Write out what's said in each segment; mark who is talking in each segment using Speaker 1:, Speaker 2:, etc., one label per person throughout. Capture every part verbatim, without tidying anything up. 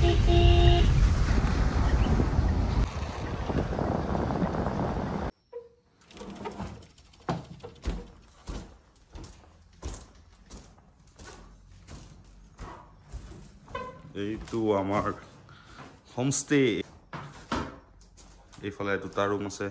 Speaker 1: এইটো আমাৰ হোমষ্টে এইফালে দুটা ৰুম আছে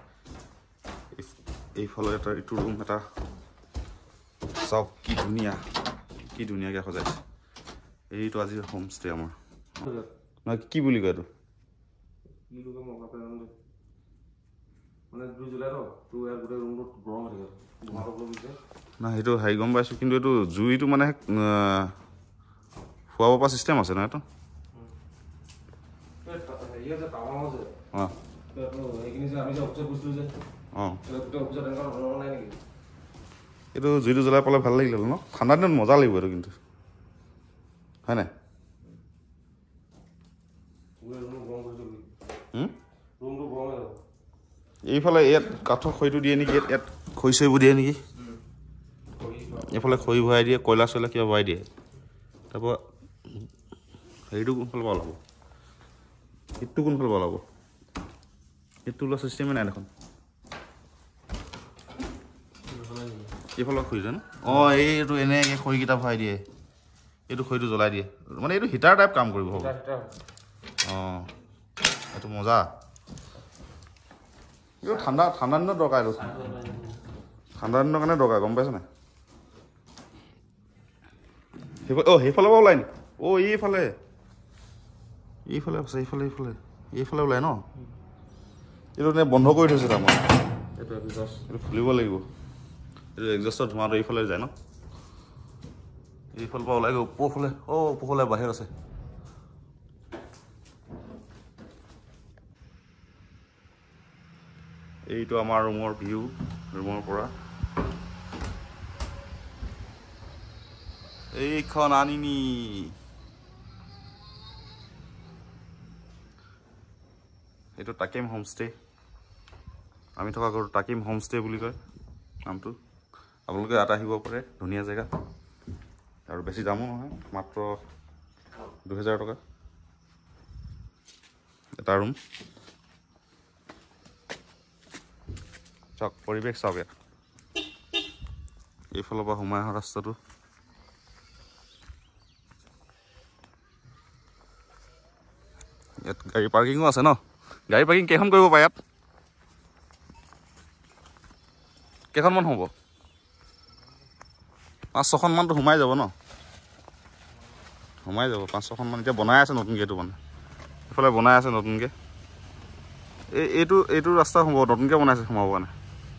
Speaker 1: এইফালে এটা এইটো ৰুম এটা সব কি ধুনীয়া কি ধুনীয়াকৈ সজাইছে এইটো আজি হোমষ্টে আমাৰ না কি বুলি কয় এইটো কি লোকে মকা পেন মানে দুই জুলাই ৰ টু ইয়াৰ গোটে ৰুমটো গৰম হৈ থাকে ধোঁৱাটো লাগিছে না সেইটো হাই গম পাইছো কিন্তু এইটো জুইটো মানে ফুৱাব পৰা সিস্টেম আছে না এটা এই যে টাৱাও আছে হ্যাঁ তো এইখিনি যে আমি যে অবজার্ভ কৰিছিলো যে হ্যাঁ এটা অবজার্ভ এনেকা ধৰণৰ নাই নেকি এইটো জুইটো জ্বলাই পালে ভাল লাগিল ন ঠাণ্ডা দিনত মজা লাগিব এইটো কিন্তু হয় না এইফালে ইয়াত কাঠৰ খৰিটো দিয়ে নেকি ইয়াত খৰি চৰিব দিয়ে নেকি এইফালে খৰি ভৰাই দিয়ে কয়লা চয়লা কিবা ভৰাই দিয়ে তাৰপৰা হেৰিটো কোনফালে পৰা ওলাব এইটো কোনফালে পৰা ওলাব এইটো ওলোৱা চিষ্টেমে নাই দেখোন এইফালে খৰি জানো অঁ এইটো এনেকৈ খৰিকেইটা ভৰাই দিয়ে এইটো খৰিটো জ্বলাই দিয়ে মানে এইটো হিটাৰ টাইপ কাম কৰিব হ'ব অঁ এইটো মজা এইটো ঠাণ্ডা ঠাণ্ডা দিনত দৰকাৰ এইটো ঠাণ্ডা দিনৰ কাৰণে দৰকাৰ গম পাইছ নাই সেইফালে অঁ সেইফালৰ পৰা ওলাই নি অঁ এইফালে এইফালে আছে এইফালে এইফালে এইফালে ওলাই ন এইটো নে বন্ধ কৰি থৈছে তাৰমানে এইটো এক্সজষ্ট এইটো খুলিব লাগিব এইটো এক্সজষ্টৰ ধোঁৱাটো এইফালে যায় ন এইফালৰ পৰা ওলাই গৈ ওপৰফালে অঁ ওপৰফালে বাহিৰত আছে এইটো আমাৰ ৰুমৰ ভিউ ৰুমৰ পৰা এইখন আনিনি এইটো টাকিম হোমষ্টে আমি থকা ঘৰটো টাকিম হোমষ্টে বুলি কয় নামটো আপোনালোকে ইয়াত আহিব পাৰে ধুনীয়া জেগা আৰু বেছি দামো নহয় মাত্ৰ দুহেজাৰ টকা এটা ৰুম চাওক পৰিৱেশ চাওক ইয়াত এইফালৰ পৰা সোমাই অহা ৰাস্তাটো ইয়াত গাড়ী পাৰ্কিঙো আছে ন গাড়ী পাৰ্কিং কেইখন কৰিব পাৰে ইয়াত কেইখনমান হ'ব পাঁচ ছখনমানতো সোমাই যাব ন সোমাই যাব পাঁচ ছখনমান এতিয়া বনাই আছে নতুনকৈ এইটো মানে এইফালে বনাই আছে নতুনকৈ এই এইটো এইটো ৰাস্তা হ'ব নতুনকৈ বনাইছে সোমাব কাৰণে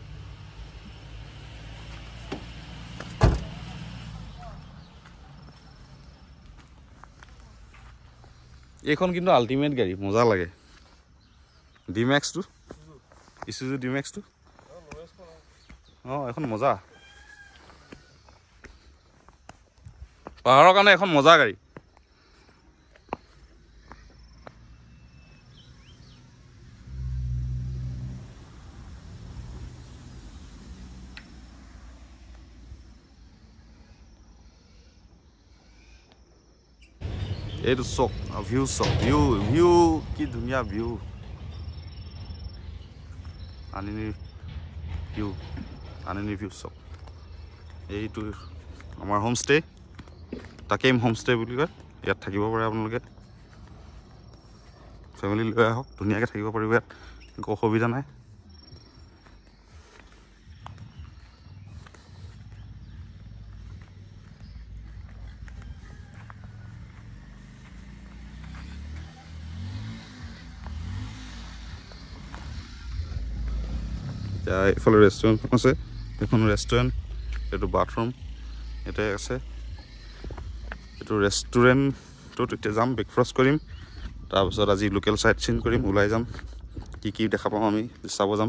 Speaker 1: এইখন কিন্তু আল্টিমেট গাড়ী মজা লাগে ডিমেক্সটো ইছুজু ডিমেক্সটো অঁ এখন মজা পাহাৰৰ কাৰণে এখন মজা গাড়ী এইটো চক ভিউ চক ভিউ ভিউ কি ধুনীয়া ভিউ আনিনি ভিউ আনিনি ভিউ চক এইটো আমাৰ হোমষ্টে টাকিম হোমষ্টে বুলি কয় ইয়াত থাকিব পাৰে আপোনালোকে ফেমিলি লৈ আহক ধুনীয়াকৈ থাকিব পাৰিব ইয়াত একো অসুবিধা নাই এতিয়া এইফালে ৰেষ্টুৰেণ্টখন আছে এইখন ৰেষ্টুৰেণ্ট এইটো বাথৰুম ইয়াতে আছে এইটো ৰেষ্টুৰেণ্টটোত এতিয়া যাম ব্ৰেকফাষ্ট কৰিম তাৰপিছত আজি লোকেল চাইট চিন কৰিম ওলাই যাম কি কি দেখা পাম আমি চাব যাম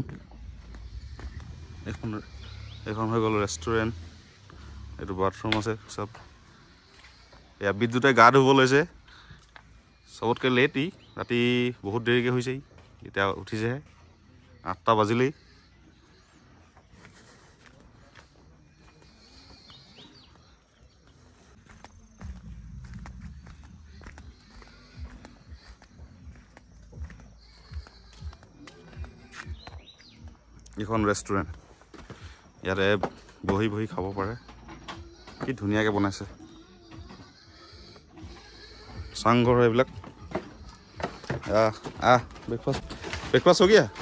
Speaker 1: এইখন এইখন হৈ গ'ল ৰেষ্টুৰেণ্ট এইটো বাথৰুম আছে চব এয়া বিদ্যুতে গা ধুব লৈছে চবতকৈ লেট ই ৰাতি বহুত দেৰিকৈ হৈছে এতিয়া উঠিছেহে আঠটা বাজিলেই এইখন ৰেষ্টুৰেণ্ট ইয়াতে বহি বহি খাব পাৰে কি ধুনীয়াকৈ বনাইছে চাংঘৰ এইবিলাক আহ আহ ব্ৰেকফাষ্ট ব্ৰেকফাষ্ট হৈ গিয়া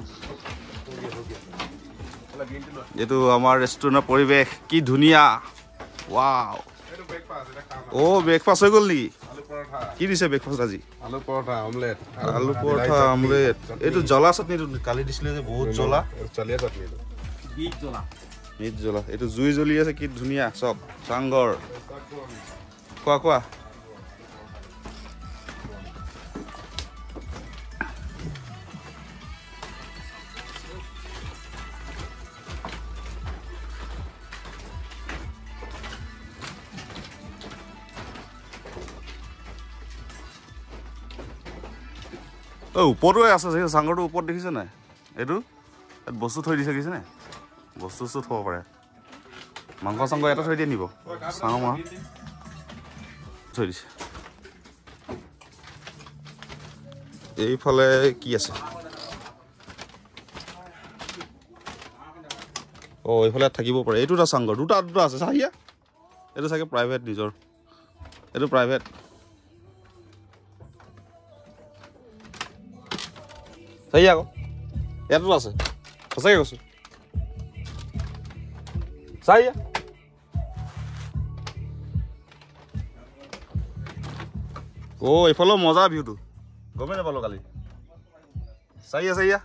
Speaker 1: এইটো আমাৰ ৰেষ্টুৰেণ্টৰ পৰিৱেশ কি ধুনীয়া ৱাও অ' ব্ৰেকফাষ্ট হৈ গ'ল নেকি কি দিছে ব্ৰেকফাষ্ট আজি
Speaker 2: আলু পৰঠা অমলেট
Speaker 1: আলু পৰঠা অমলেট এইটো জ্বলা চাটনিটো কালি দিছিলে যে বহুত জ্বলা
Speaker 2: চলিয়া চাটনিটো
Speaker 1: বিট জ্বলা বিট জ্বলা এইটো জুই জ্বলি আছে কি ধুনীয়া চব চাংঘৰ কোৱা কোৱা অ' ওপৰতো আছে চাগে চাংঘৰটো ওপৰত দেখিছে নাই এইটো ইয়াত বস্তু থৈ দিছে দেখিছে নাই বস্তু চস্তু থ'ব পাৰে মাংস চাংস এটা থৈ দিয়ে নিব চাওঁ মাহ থৈ দিছে এইফালে কি আছে অ' এইফালে থাকিব পাৰে এইটো এটা চাংঘৰ দুটা দুটা আছে চাহিয়া এইটো চাগে প্ৰাইভেট নিজৰ এইটো প্ৰাইভেট চাহিয়া আকৌ ইয়াতো আছে সঁচাকৈ কৈছোঁ চাহিয়া অ' এইফালেও মজা ভিউটো গমেই নাপালোঁ কালি চাহিয়া চাহিয়া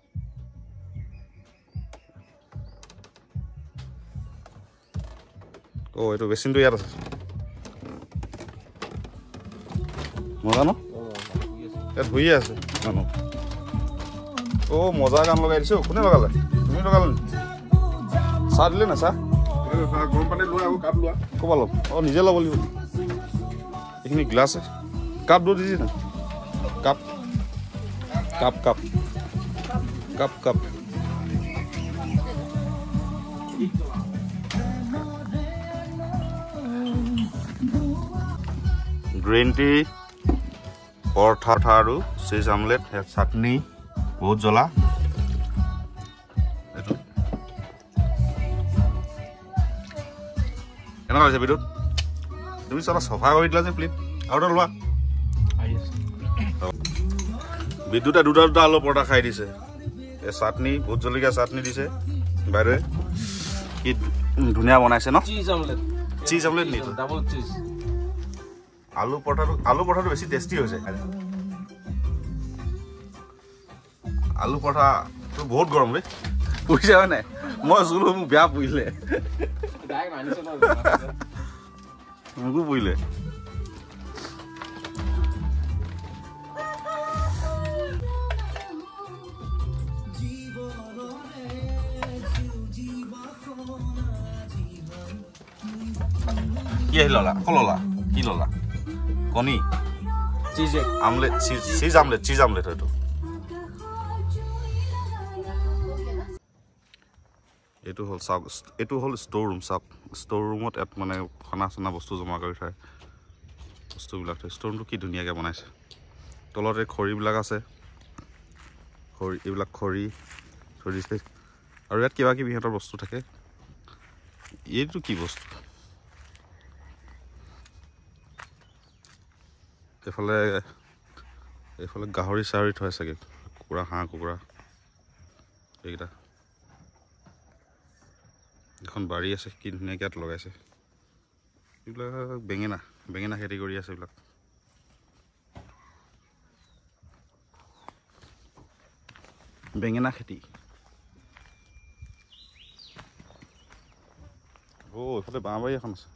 Speaker 1: অ' এইটো বেচিনটো ইয়াত আছে মজা ন ইয়াত ভুইয়ে আছে মানুহ অ' মজা গান লগাই দিছোঁ কোনে লগালে তুমি লগালে নি চাহ দিলে না চাহ
Speaker 2: গৰম পানী লোৱা আকৌ কাপ লোৱা
Speaker 1: ক'বা ল'ম অঁ নিজে ল'ব লাগিব এইখিনি গ্লাছ কাপ দৌ দিছি না cup cup cup cup cup green tea paratha আৰু চিজ আমলেট চাটনি বহুত জ্বলা এইটো কেনেকুৱা হৈছে বিদ্যুৎ তুমি চলা চফা কৰি দিলা যে প্লিট আৰু এটা লোৱা বিদ্যুতে দুটা দুটা আলু পৰঠা খাই দিছে এই চাটনি ভোট জলকীয়া চাটনি দিছে বাইদেৱে কি ধুনীয়া বনাইছে ন চিজ আমলেট চিজ আমলেট নি ডাবল চিজ আলু পৰঠাটো আলু পৰঠাটো বেছি টেষ্টি হৈছে আলু পৰঠাটো বহুত গৰম ৰে পুৰিছে হয় নাই মই জোলো মোক বেয়া পুৰিলে মোকো পুৰিলে কি আহিল ললা ক ললা কি ললা কণী cheese omelette cheese omelette cheese omelette হয়তো এইটো হ'ল চাওক এইটো হ'ল ষ্ট'ৰ ৰুম চাওক ষ্ট'ৰ ৰুমত ইয়াত মানে খানা চানা বস্তু জমা কৰি থয় বস্তুবিলাক থয় ষ্ট'ৰ ৰুমটো কি ধুনীয়াকৈ বনাইছে তলতে খৰিবিলাক আছে খৰি এইবিলাক খৰি থৈ দিছে আৰু ইয়াত কিবা কিবি সিহঁতৰ বস্তু থাকে এইটো কি বস্তু এইফালে এইফালে গাহৰি চাহৰি থয় চাগে কুকুৰা হাঁহ কুকুৰা এইকেইটা এখন বাৰী আছে কি ধুনীয়াকৈ ইয়াত লগাইছে এইবিলাক বেঙেনা বেঙেনা খেতি কৰি আছে এইবিলাক বেঙেনা খেতি অ' এইফালে বাঁহবাৰী এখন আছে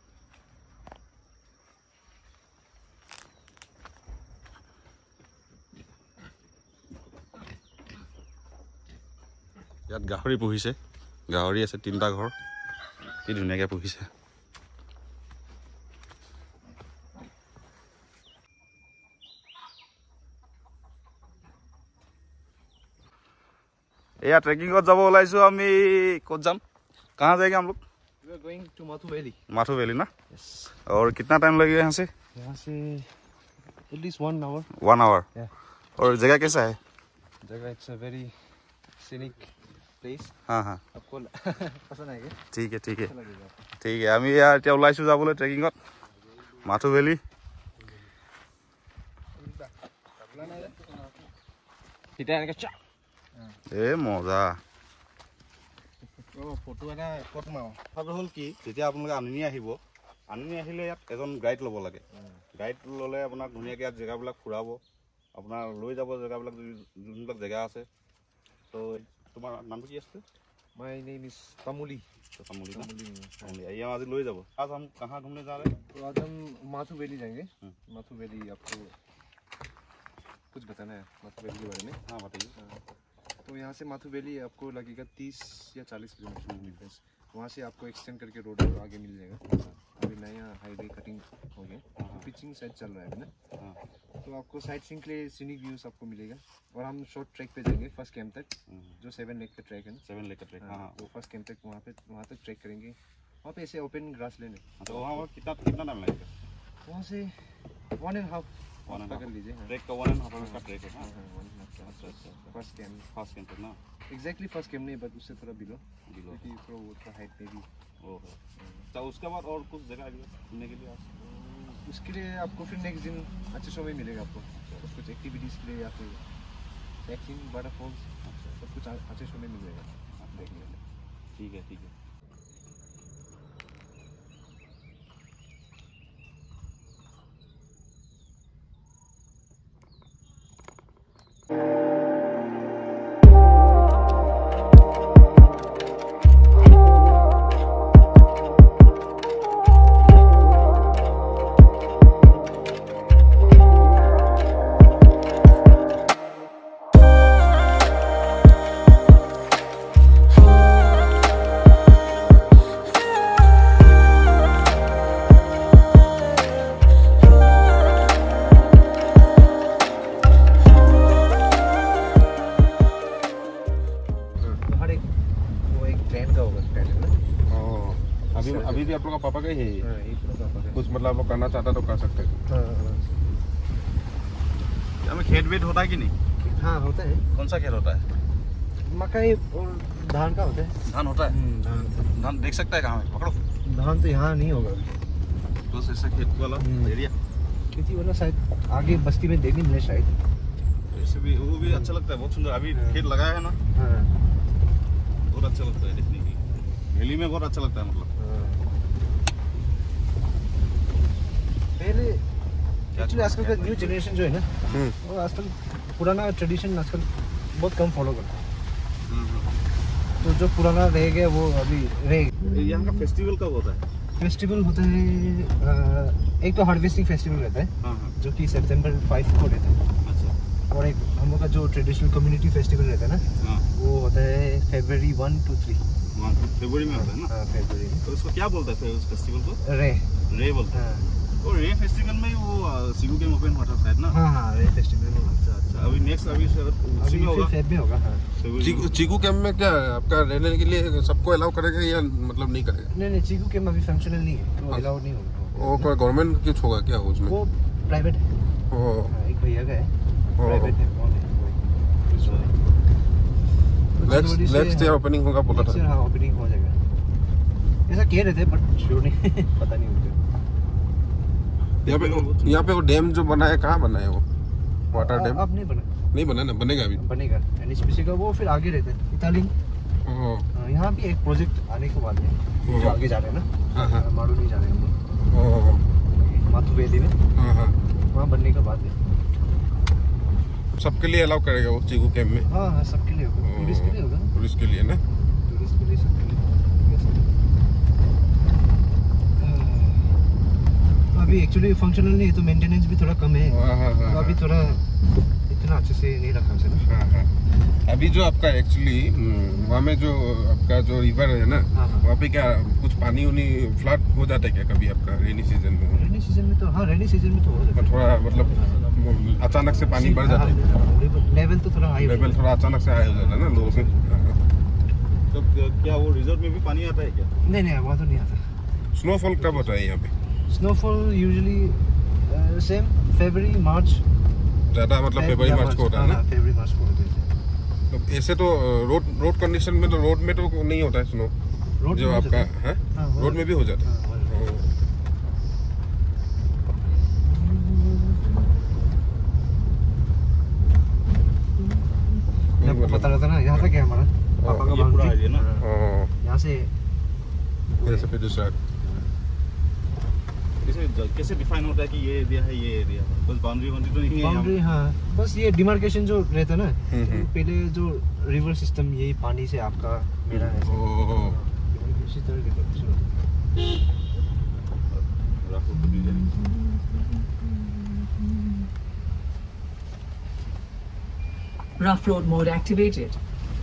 Speaker 1: ইয়াত গাহৰি পুহিছে গাহৰি আছে তিনিটা ঘৰ কি ধুনীয়াকৈ পুহিছে এয়া ট্ৰেকিঙত যাব ওলাইছো আমি ক'ত যাম कहाँ जाएंगे हम लोग
Speaker 2: We are going to Mathu Valley.
Speaker 1: Mathu Valley ना
Speaker 2: Yes.
Speaker 1: और कितना टाइम लगेगा यहाँ से
Speaker 2: यहाँ से at least one hour.
Speaker 1: One hour
Speaker 2: Yeah.
Speaker 1: और जगह कैसा है
Speaker 2: जगह it's a very scenic place.
Speaker 1: हाँ हाँ
Speaker 2: आपको पसंद आएगा?
Speaker 1: ठीक है ठीक है
Speaker 2: अच्छा लगेगा आपको।
Speaker 1: ঠিক আছে আমি ইয়াৰ এতিয়া ওলাইছোঁ যাবলৈ ট্ৰেকিঙত মাথু ভেলি
Speaker 2: এতিয়া এনেকৈ চা
Speaker 1: এ মজা
Speaker 2: অ' ফটো এটা ক'ত মাৰো?
Speaker 1: কথাটো হ'ল কি যেতিয়া আপোনালোকে আনিনি আহিব আনিনি আহিলে ইয়াত এজন গাইড ল'ব লাগে গাইড ল'লে আপোনাক ধুনীয়াকৈ ইয়াত জেগাবিলাক ফুৰাব আপোনাৰ লৈ যাব জেগাবিলাক যোনবিলাক জেগা আছে তো তোমাৰ নামটো কি আছে?
Speaker 2: My name is Tamuli.
Speaker 1: तमुली तमुली ये आज ले जाओ आज हम कहाँ घूमने जा रहे हैं?
Speaker 2: तो आज हम माथु वैली जाएंगे। माथु वैली आपको कुछ बताना है माथु वैली के बारे में?
Speaker 1: हाँ बताइए।
Speaker 2: तो यहाँ से माथु वैली आपको लगेगा तीस या चालीस किलोमीटर डिफरेंस। वहाँ से आपको एक्सटेंड करके रोड आगे मिल जाएगा। अभी नया हाईवे कटिंग हो गया तो पिचिंग साइड चल रहा है अभी ना। तो आपको साइट सीइंग के लिए सीनिक व्यूज आपको मिलेगा और हम शॉर्ट ट्रैक पे जाएंगे फर्स्ट कैंप तक जो सेवन लेक का ट्रैक है ना।
Speaker 1: सेवन लेक का ट्रैक हाँ
Speaker 2: तो फर्स्ट कैंप तक वहाँ पे वहाँ तक ट्रैक करेंगे। वहाँ पे ऐसे ओपन ग्रास लैंड है
Speaker 1: तो वहाँ कितना कितना टाइम लगेगा?
Speaker 2: वहाँ से one and half
Speaker 1: one and
Speaker 2: पकड़ लीजिए।
Speaker 1: ट्रैक का वन एंड हाफ का ट्रैक है
Speaker 2: अच्छा अच्छा फर्स्ट कैंप
Speaker 1: फर्स्ट कैंप ना
Speaker 2: एग्जैक्टली फर्स्ट कैंप नहीं बट उससे थोड़ा बिलो
Speaker 1: बिलो
Speaker 2: क्योंकि थोड़ा वो थोड़ा हाइट पे भी।
Speaker 1: ओह तो उसके बाद और कुछ जगह घूमने के लिए
Speaker 2: उसके लिए आपको फिर नेक्स्ट दिन अच्छे शो में मिलेगा आपको कुछ एक्टिविटीज़ के लिए या फिर साइटसीइंग वाटरफॉल्स सब कुछ अच्छे शो में मिलेगा देखने के लिए।
Speaker 1: ठीक है ठीक है
Speaker 2: अभी
Speaker 3: अभी भी आप लोग का पापा का ही है
Speaker 2: हाँ, एक तो पापा का
Speaker 3: कुछ मतलब आप लोग करना चाहता तो कर सकते हैं।
Speaker 2: हाँ हाँ
Speaker 1: हमें खेत वेत होता है कि नहीं?
Speaker 2: हाँ होता है।
Speaker 1: कौन सा खेत होता है?
Speaker 2: मकई और धान का होता है।
Speaker 1: धान होता है
Speaker 2: धान
Speaker 1: धान देख सकता है कहाँ है पकड़ो
Speaker 2: धान तो यहाँ नहीं होगा
Speaker 1: बस ऐसा खेत वाला एरिया
Speaker 2: खेती वाला शायद आगे बस्ती में देखने मिले शायद
Speaker 1: ऐसे भी वो भी अच्छा लगता है बहुत सुंदर अभी खेत लगाया है ना
Speaker 2: हाँ
Speaker 1: बहुत अच्छा लगता है देखने की वैली में बहुत अच्छा लगता है मतलब
Speaker 2: पहले एक्चुअली आजकल का न्यू जनरेशन जो है ना वो आजकल पुराना ट्रेडिशन आजकल बहुत कम फॉलो करता है तो जो पुराना रह गया वो अभी रह
Speaker 1: यहाँ का फेस्टिवल कब होता है?
Speaker 2: फेस्टिवल होता है आ, एक तो हार्वेस्टिंग फेस्टिवल रहता है
Speaker 1: हाँ हाँ
Speaker 2: जो कि सितंबर फाइव को रहता है
Speaker 1: अच्छा
Speaker 2: और एक हम लोग का जो ट्रेडिशनल कम्युनिटी फेस्टिवल रहता है ना
Speaker 1: हाँ
Speaker 2: वो होता है फरवरी वन टू थ्री
Speaker 1: फरवरी में होता है ना
Speaker 2: हाँ फरवरी में
Speaker 1: तो इसको क्या बोलता है उस फेस्टिवल को?
Speaker 2: रे
Speaker 1: रे बोलता है
Speaker 2: हाँ
Speaker 1: तो रे फेस्टिवल में वो सिगू गेम ओपन हुआ था शायद ना
Speaker 2: हाँ हाँ रे फेस्टिवल
Speaker 1: अच्छा अच्छा अभी नेक्स्ट अभी उसी में होगा
Speaker 2: फेब में होगा हाँ
Speaker 3: चीकू चीकू कैंप में क्या है आपका रहने के लिए सबको अलाउ करेगा या मतलब नहीं करेगा?
Speaker 2: नहीं नहीं चीकू कैंप अभी फंक्शनल नहीं है तो अलाउड नहीं होगा
Speaker 3: वो कोई गवर्नमेंट कुछ होगा क्या उसमें?
Speaker 2: वो प्राइवेट है
Speaker 3: ओ
Speaker 2: हाँ, एक भैया का है
Speaker 3: ओ
Speaker 2: प्राइवेट है कौन है
Speaker 3: नेक्स्ट नेक्स्ट ईयर ओपनिंग होगा बोला था।
Speaker 2: हाँ ओपनिंग हो जाएगा ऐसा कह रहे थे बट श्योर नहीं पता नहीं उनको
Speaker 3: यहाँ पे यहाँ पे वो डैम जो बना है कहाँ बना है वो वाटर डैम?
Speaker 2: अब नहीं बना
Speaker 3: नहीं बना ना बनेगा अभी
Speaker 2: बनेगा एनएचपीसी का वो फिर आगे रहते हैं इतालियन
Speaker 3: ओह
Speaker 2: यहाँ भी एक प्रोजेक्ट आने के बाद में जो आगे जा रहे हैं ना
Speaker 3: हाँ हाँ
Speaker 2: माड़ू नहीं जा रहे हैं हम लोग
Speaker 3: ओह
Speaker 2: माथु वैली में
Speaker 3: हाँ हाँ
Speaker 2: वहाँ बनने के बाद में
Speaker 3: सबके लिए अलाउ करेगा वो चीकू कैंप में?
Speaker 2: हाँ हाँ सबके लिए होगा टूरिस्ट के लिए होगा
Speaker 3: पुलिस के लिए ना
Speaker 2: टूरिस्ट के लिए सबके लिए अभी एक्चुअली फंक्शनल नहीं है तो मेंटेनेंस भी थोड़ा कम है
Speaker 3: हाँ हाँ
Speaker 2: तो
Speaker 3: हाँ
Speaker 2: अभी थोड़ा इतना अच्छे से नहीं रखा उसे ना
Speaker 3: हाँ हाँ अभी जो आपका एक्चुअली वहाँ में जो आपका जो रिवर है ना
Speaker 2: हाँ, हाँ।
Speaker 3: वहाँ पे क्या कुछ पानी उनी फ्लड हो जाता है क्या कभी आपका रेनी सीजन में?
Speaker 2: रेनी सीजन में तो हाँ रेनी सीजन में तो हो जाता है
Speaker 3: थोड़ा मतलब अचानक से पानी बढ़ जाता है
Speaker 2: लेवल तो थोड़ा हाई
Speaker 3: लेवल थोड़ा अचानक से हाई हो जाता है ना लोगों से।
Speaker 1: तो क्या वो रिजर्व में भी पानी आता है क्या?
Speaker 2: नहीं नहीं वहाँ तो नहीं आता
Speaker 3: स्नोफॉल कब होता है यहाँ पे?
Speaker 2: स्नोफॉल यूजुअली सेम फरवरी मार्च
Speaker 3: ज्यादा मतलब फरवरी मार्च को होता है ना?
Speaker 2: फरवरी मार्च को होता है
Speaker 3: तो ऐसे तो रोड रोड कंडीशन में तो रोड में तो नहीं होता है स्नो, जो आपका है रोड में भी हो जाता है।
Speaker 2: पता रहता ना यहाँ तक है हमारा पापा का बाउंड्री ना, यहाँ से
Speaker 3: ऐसे पे दूसरा
Speaker 1: कैसे कैसे डिफाइन होता है कि ये एरिया है ये एरिया, बस बाउंड्री बाउंड्री तो नहीं है
Speaker 2: बाउंड्री। हाँ बस ये डिमार्केशन जो रहता है ना, पहले जो रिवर सिस्टम यही पानी से आपका मेरा है इसी तरह के।
Speaker 4: Rough road mode activated.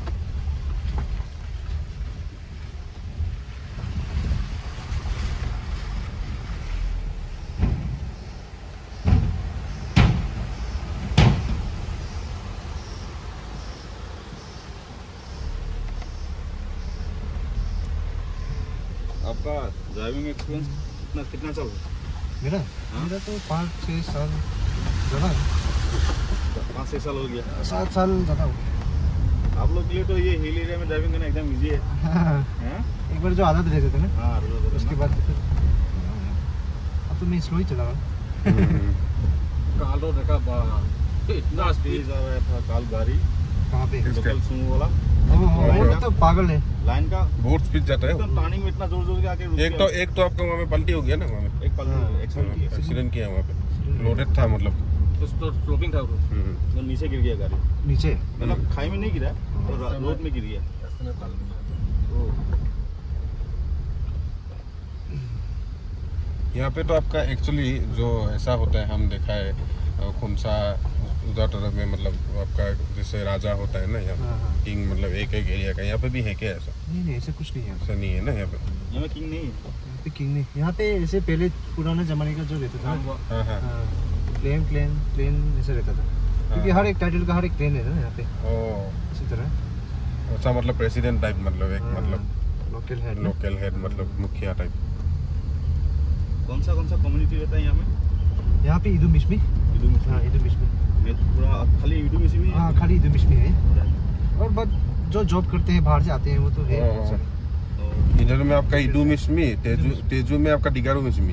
Speaker 1: आपका ड्राइविंग एक्सपीरियंस कितना कितना चल रहा है?
Speaker 2: मेरा मेरा तो पाँच छः साल ज़्यादा,
Speaker 1: पाँच छः साल हो गया,
Speaker 2: सात साल ज़्यादा हो गया।
Speaker 1: आप लोग के लिए तो ये हिल एरिया में ड्राइविंग करना एकदम इजी है।
Speaker 2: हाँ, एक बार जो आदत रहते थे ना,
Speaker 1: हाँ
Speaker 2: उसके बाद फिर अब तो मैं स्लो ही चला रहा हूँ।
Speaker 3: काल रोड देखा
Speaker 1: इतना तेज आ रहा था काल गाड़ी,
Speaker 2: कहाँ पे?
Speaker 1: लोकल सुमो वाला
Speaker 2: वो तो पागल है,
Speaker 3: लाइन का बहुत स्पीड जाता है,
Speaker 1: टर्निंग में इतना जोर जोर के आके
Speaker 3: एक तो एक तो आपका वहाँ पे पलटी हो गया ना, वहाँ पे
Speaker 1: एक पल
Speaker 3: एक्सीडेंट किया वहाँ पे, लोडेड था मतलब
Speaker 1: तो स्लोपिंग था तो नीचे गिर गया गाड़ी,
Speaker 2: नीचे
Speaker 1: मतलब खाई में नहीं गिरा तो रोड में गिर गया।
Speaker 3: यहाँ पे तो आपका एक्चुअली जो ऐसा होता है, हम देखा है खुमसा उधर तरफ में, मतलब आपका जैसे राजा होता है ना यहाँ, किंग मतलब एक एक एरिया का, यहाँ पे भी है क्या ऐसा?
Speaker 2: नहीं नहीं ऐसा कुछ नहीं है,
Speaker 3: ऐसा नहीं है ना यहाँ पे,
Speaker 1: यहाँ पे किंग नहीं है,
Speaker 2: यहाँ पे किंग नहीं, यहाँ पे ऐसे पहले पुराने जमाने का जो रहता था,
Speaker 3: हाँ हाँ
Speaker 2: क्लेम क्लेम क्लेम ऐसे रहता था, क्योंकि हर एक टाइटल का हर एक क्लेम है ना यहाँ पे, इसी तरह।
Speaker 3: अच्छा मतलब प्रेसिडेंट टाइप, मतलब एक मतलब
Speaker 2: लोकल हेड,
Speaker 3: लोकल हेड मतलब मुखिया टाइप।
Speaker 1: कौन सा कौन सा कम्युनिटी रहता है यहाँ में?
Speaker 2: यहाँ पे इदू मिश्मी,
Speaker 1: इदू मिश्मी,
Speaker 2: हाँ इदू मिश्मी,
Speaker 1: पूरा खाली इदू मिश्मी,
Speaker 2: हाँ खाली इदू मिश्मी है, और बट जो जॉब करते हैं बाहर से आते हैं वो तो है।
Speaker 3: इधर में आपका इदू मिश्मी, तेजू तेजू में आपका डिगारू मिश्मी,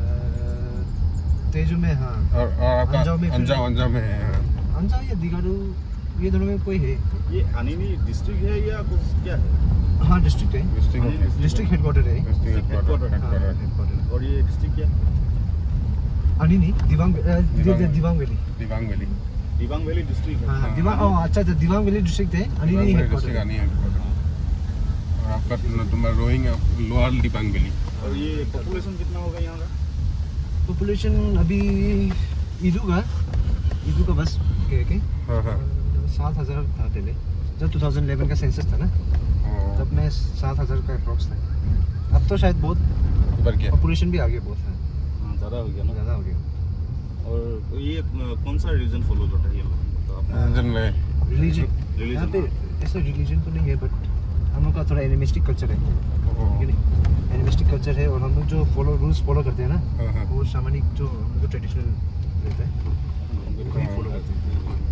Speaker 2: तेजू में हाँ,
Speaker 3: और और आपका
Speaker 2: अंजाव में
Speaker 3: अंजाव अंजाव में है,
Speaker 2: अंजाव या दिगारू ये दोनों में कोई है।
Speaker 1: ये अनिनी डिस्ट्रिक्ट है या कुछ क्या है?
Speaker 2: हाँ डिस्ट्रिक्ट है, डिस्ट्रिक्ट हेडक्वार्टर है,
Speaker 1: हेडक्वार्टर। और ये डिस्ट्रिक्ट क्या?
Speaker 2: Anini Dibang Dibang Valley,
Speaker 3: Dibang Valley,
Speaker 1: Dibang Valley district है।
Speaker 2: हाँ दिवांग, ओह अच्छा अच्छा दिवांग वैली डिस्ट्रिक्ट है, अनिनी हेडक्वार्टर।
Speaker 3: और आपका तुम्हारा रोइंग लोअर दिवांग वैली।
Speaker 1: और ये पॉपुलेशन कितना होगा यहाँ का?
Speaker 2: पॉपुलेशन अभी इदू का इदू का बस कह के सात हजार था पहले, जब दो हज़ार ग्यारह का सेंसस था ना, तब में सात हजार का अप्रॉक्स था। अब तो शायद बहुत पॉपुलेशन भी आगे बहुत है,
Speaker 1: हाँ ज़्यादा हो गया ना,
Speaker 2: ज़्यादा हो गया।
Speaker 1: और ये कौन सा रिलीजन फॉलो करता है ये लोग?
Speaker 2: रिलीजन यहाँ पे ऐसा रिलीजन तो नहीं है, बट हम लोग का थोड़ा एनिमिस्टिक कल्चर है, ठीक है, एनिमिस्टिक कल्चर है, और हम लोग जो फॉलो रूल्स फॉलो करते हैं ना, वो शामनिक जो हम लोग ट्रेडिशनल रहता है वही फॉलो करते हैं।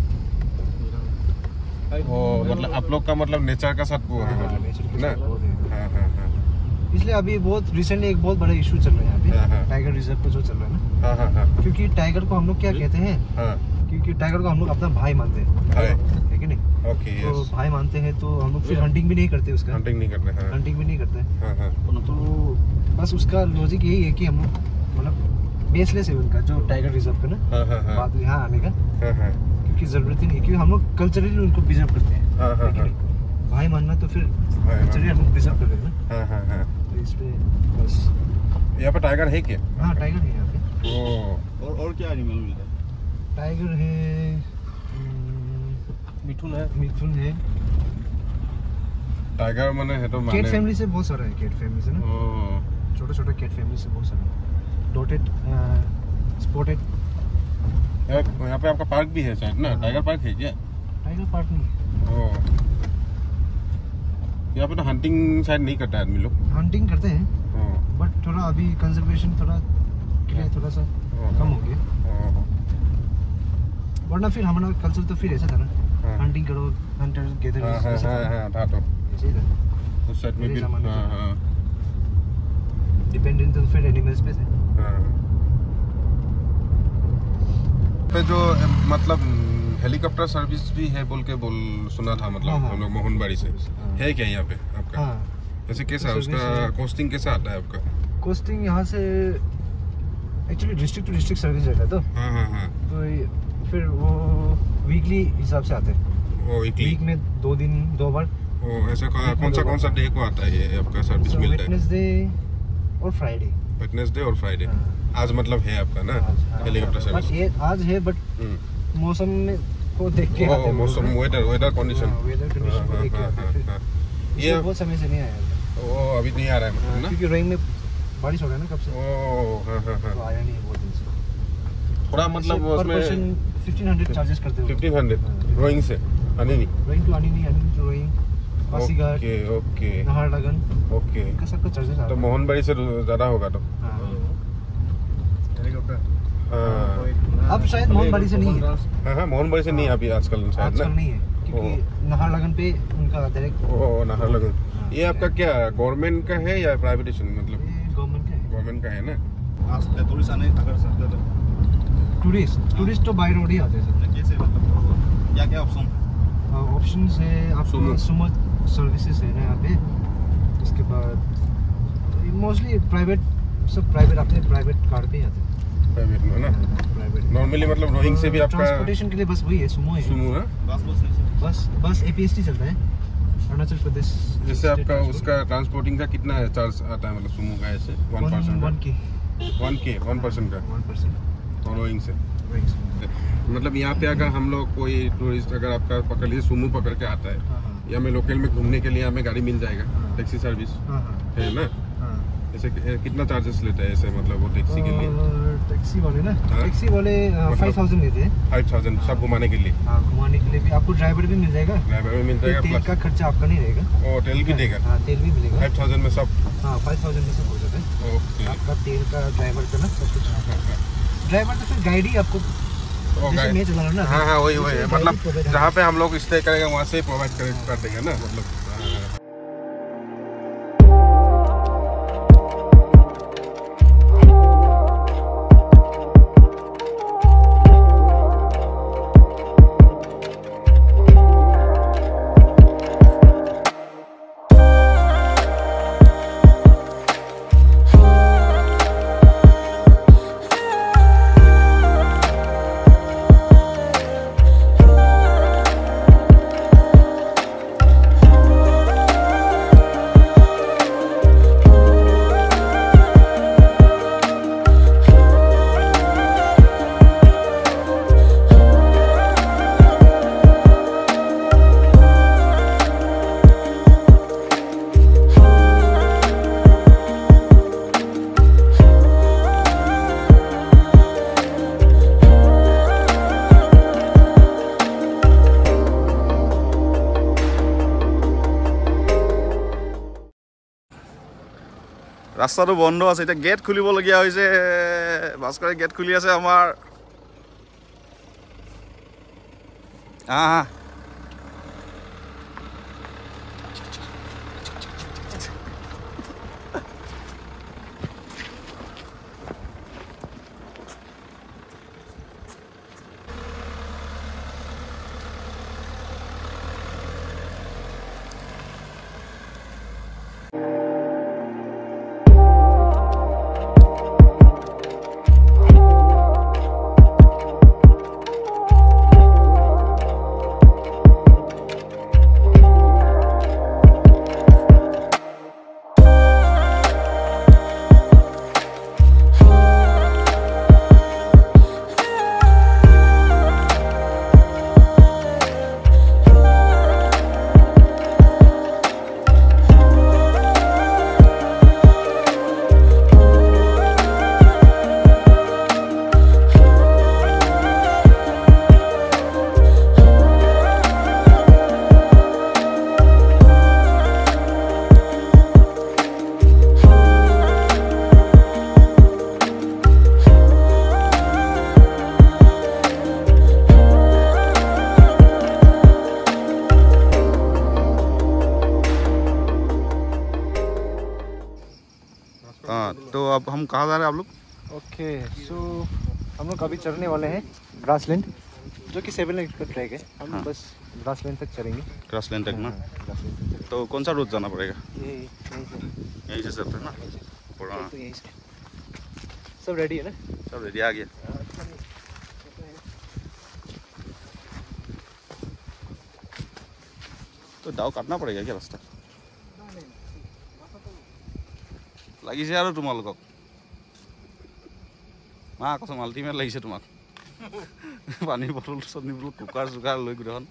Speaker 3: वो मतलब आप लोग का मतलब नेचर का साथ वो है ना, हाँ हाँ हाँ।
Speaker 2: इसलिए अभी बहुत रिसेंटली एक बहुत बड़ा इशू चल रहा है यहाँ पे, टाइगर रिजर्व को जो चल रहा है ना,
Speaker 3: हाँ हाँ हाँ,
Speaker 2: क्योंकि टाइगर को हम लोग क्या कहते हैं,
Speaker 3: हाँ,
Speaker 2: क्योंकि टाइगर को हम लोग अपना भाई मानते हैं, है कि नहीं?
Speaker 3: ओके,
Speaker 2: तो भाई मानते हैं तो हम लोग फिर हंटिंग भी नहीं करते, उसका
Speaker 3: हंटिंग नहीं करते, हाँ,
Speaker 2: हंटिंग भी नहीं करते,
Speaker 3: हाँ हाँ।
Speaker 2: तो बस उसका लॉजिक यही है कि हम लोग मतलब बेसलेस है उनका जो टाइगर रिजर्व का ना,
Speaker 3: हाँ हाँ हाँ,
Speaker 2: बात यहाँ आने का,
Speaker 3: हाँ हाँ,
Speaker 2: क्योंकि जरूरत ही नहीं, क्योंकि हम लोग कल्चरली उनको प्रिजर्व करते हैं,
Speaker 3: हाँ हाँ हाँ,
Speaker 2: भाई मानना तो फिर कल्चरली हम लोग प्रिजर्व कर रहे हैं ना,
Speaker 3: हाँ हाँ हाँ।
Speaker 2: तो इसलिए बस।
Speaker 3: यहाँ पे टाइगर है क्या?
Speaker 2: हाँ टाइगर है यहाँ पे।
Speaker 3: ओ,
Speaker 1: और और क्या एनिमल मिलता है?
Speaker 2: टाइगर है,
Speaker 1: मिथुन है,
Speaker 2: मिथुन है,
Speaker 3: टाइगर माने है तो माने
Speaker 2: कैट फैमिली से बहुत सारा है, कैट फैमिली से ना, छोटा छोटा कैट फैमिली से बहुत सारा, डॉटेड स्पॉटेड।
Speaker 3: यहाँ पे आपका पार्क भी है शायद ना, टाइगर पार्क है क्या?
Speaker 2: टाइगर पार्क नहीं,
Speaker 3: ओह, यहाँ पे तो हंटिंग शायद नहीं करता आदमी लोग,
Speaker 2: हंटिंग करते हैं, बट थोड़ा अभी कंजर्वेशन थोड़ा के लिए थोड़ा सा कम हो गया, वरना फिर हमारा कल्चर तो फिर ऐसा था ना, हंटिंग करो, हंटर
Speaker 3: हाँ
Speaker 2: गैदरर्स
Speaker 3: हाँ हाँ हाँ था तो
Speaker 2: ऐसे ही था।
Speaker 3: उस साइड में
Speaker 2: मेरे
Speaker 3: भी
Speaker 2: सामान
Speaker 3: हाँ
Speaker 2: में
Speaker 3: हाँ
Speaker 2: डिपेंडेंट तो फिर एनिमल्स पे थे।
Speaker 3: हाँ पे जो अ, मतलब हेलीकॉप्टर सर्विस भी है बोल के बोल सुना था मतलब
Speaker 2: हाँ, हाँ।
Speaker 3: हम लोग मोहनबाड़ी से
Speaker 2: हाँ।
Speaker 3: है क्या यहाँ पे आपका?
Speaker 2: हाँ,
Speaker 3: ऐसे कैसा
Speaker 2: सर्विस
Speaker 3: उसका
Speaker 2: है।
Speaker 3: कॉस्टिंग कैसा आता है आपका?
Speaker 2: कोस्टिंग यहाँ से actually district to district service रहता है तो
Speaker 3: हाँ हाँ हाँ
Speaker 2: तो ये- फिर वो वीकली हिसाब से आते हैं।
Speaker 3: वो वीकली
Speaker 2: वीक में दो दिन दो बार।
Speaker 3: वो ऐसा कौन कौन सा कौन सा डे को आता है ये आपका सर्विस मिलता है?
Speaker 2: वेडनेसडे और फ्राइडे।
Speaker 3: वेडनेसडे और फ्राइडे।
Speaker 2: हाँ।
Speaker 3: आज मतलब है आपका ना हेलीकॉप्टर
Speaker 2: बट
Speaker 3: सर्विस?
Speaker 2: ये आज है बट
Speaker 3: हम्म।
Speaker 2: मौसम में को देख के आते
Speaker 3: ओ
Speaker 2: हैं
Speaker 3: मौसम weather weather condition
Speaker 2: weather condition को देख के आते हैं फिर।
Speaker 3: ये
Speaker 2: ये बहुत समय से नहीं आया है।
Speaker 3: वो अभी नहीं आ रहा है
Speaker 2: हाँ,
Speaker 3: मतलब ना?
Speaker 2: क्योंकि रोइंग में बारिश हो रहा है ना कब से,
Speaker 3: ओ हाँ हाँ
Speaker 2: तो
Speaker 3: हाँ
Speaker 2: आया नहीं है बहुत दिन से।
Speaker 3: थोड़ा मतलब
Speaker 2: पर
Speaker 3: उसमें
Speaker 2: पर्सन फिफ्टीन हंड्रेड चार्जेस करते हैं
Speaker 3: फिफ्टीन हंड्रेड रोइंग से आने नहीं?
Speaker 2: Roing to Anini, Anini to Roing, Pasighat,
Speaker 3: okay okay
Speaker 2: Naharlagun
Speaker 3: okay
Speaker 2: का सबका चार्जेस आता
Speaker 3: तो
Speaker 2: है।
Speaker 3: मोहनबाड़ी से ज़्यादा होगा तो?
Speaker 2: हाँ।
Speaker 3: हाँ
Speaker 2: अब शायद मोहनबाड़ी से नहीं है,
Speaker 3: हाँ हाँ मोहनबाड़ी से नहीं है अभी आजकल शायद
Speaker 2: आजकल
Speaker 3: ना?
Speaker 2: नहीं है क्योंकि नाहरलगुन पे उनका डायरेक्ट
Speaker 3: ओ नाहरलगुन।
Speaker 2: हाँ।
Speaker 3: ये आपका क्या गवर्नमेंट का है या प्राइवेटेशन मतलब?
Speaker 2: ये गवर्नमेंट का है।
Speaker 3: गवर्नमेंट का है ना?
Speaker 1: आ सकते टूरिस्ट आने अगर सकते तो
Speaker 2: टूरिस्ट टूरिस्ट तो बाई रोड ही आते हैं सर।
Speaker 1: कैसे मतलब क्या क्या ऑप्शन?
Speaker 2: ऑप्शन है आपको
Speaker 3: सुमो।
Speaker 2: सुमो सर्विसेज है ना यहाँ पे। उसके बाद मोस्टली प्राइवेट, सब प्राइवेट अपने प्राइवेट कार पे ही आते हैं।
Speaker 3: प्राइवेट में ना?
Speaker 2: प्राइवेट
Speaker 3: नॉर्मली मतलब रोइंग से भी आपका
Speaker 2: ट्रांसपोर्टेशन के लिए बस वही है, सुमो है।
Speaker 3: सुमो है?
Speaker 1: बस बस नहीं सर।
Speaker 2: बस बस एपीएसटी चलता है अरुणाचल प्रदेश।
Speaker 3: जैसे
Speaker 2: स्टेट
Speaker 3: आपका
Speaker 2: ट्रांसपोर्ट।
Speaker 3: उसका ट्रांसपोर्टिंग का कितना चार्ज आता है मतलब सुमो का ऐसे वन
Speaker 2: वन
Speaker 3: पर्सन
Speaker 2: वन
Speaker 3: का?
Speaker 2: की
Speaker 3: वन के वन पर्सन का
Speaker 2: वन परसेंट
Speaker 3: और रोइंग से मतलब यहाँ पे अगर हम लोग कोई टूरिस्ट अगर आपका पकड़ लीजिए सुमो पकड़ के आता है
Speaker 2: हाँ हाँ
Speaker 3: या हमें लोकल में घूमने के लिए हमें गाड़ी मिल जाएगा
Speaker 2: हाँ।
Speaker 3: टैक्सी सर्विस
Speaker 2: हाँ हाँ
Speaker 3: है ना?
Speaker 2: हाँ।
Speaker 3: ऐसे कि- कितना चार्जेस लेता है ऐसे मतलब वो टैक्सी के लिए?
Speaker 2: और टैक्सी वाले ना
Speaker 3: हाँ।
Speaker 2: टैक्सी वाले फाइव थाउजेंड लेते हैं।
Speaker 3: फाइव थाउजेंड सब घुमाने के लिए?
Speaker 2: हाँ, घुमाने के लिए भी आपको ड्राइवर भी मिल जाएगा,
Speaker 3: ड्राइवर भी मिल जाएगा
Speaker 2: तेल
Speaker 3: प्लस
Speaker 2: का खर्चा आपका नहीं रहेगा।
Speaker 3: और तेल भी देगा?
Speaker 2: हाँ, तेल भी मिलेगा।
Speaker 3: फाइव थाउजेंड में सब?
Speaker 2: हाँ, फाइव थाउजेंड में सब हो जाता है
Speaker 3: ओके
Speaker 2: आपका, तेल का, ड्राइवर का ना सब कुछ। ड्राइवर तो फिर गाइड ही आपको, जैसे मैं चला रहा हूँ ना।
Speaker 3: हाँ हाँ वही वही है
Speaker 2: जैसे
Speaker 3: मतलब
Speaker 2: guide ही provide
Speaker 3: जहाँ पे हम लोग स्टे करेंगे वहाँ से प्रोवाइड कर कर देंगे ना मतलब हाँ।
Speaker 1: ৰাস্তাটো বন্ধ আছে, এতিয়া গেট খুলিবলগীয়া হৈছে। ভাস্কৰে গেট খুলি আছে আমাৰ। আহ अब हम कहाँ जा रहे हैं आप लोग?
Speaker 2: ओके सो हम लोग अभी चढ़ने वाले हैं ग्रासलैंड, जो कि सेवन लेक का ट्रैक है। हम
Speaker 1: हाँ।
Speaker 2: बस ग्रासलैंड तक चलेंगे।
Speaker 1: ग्रासलैंड तक ना?
Speaker 2: ग्रासलैंड तक चलेंगे।
Speaker 1: तो कौन सा रूट जाना पड़ेगा?
Speaker 2: ये यहीं से
Speaker 1: यहीं से चलते हैं ना? पूरा
Speaker 2: तो यहीं से सब रेडी है ना?
Speaker 1: सब रेडी आ गया। तो दाव काटना पड़ेगा क्या रास्ता? লাগিছে আৰু তোমালোকক মা कसम আল্টিমেট লাগিছে তোমাক পানীৰ বটল চনি বটল কুকাৰ জুগাৰ লৈ গোটেইখন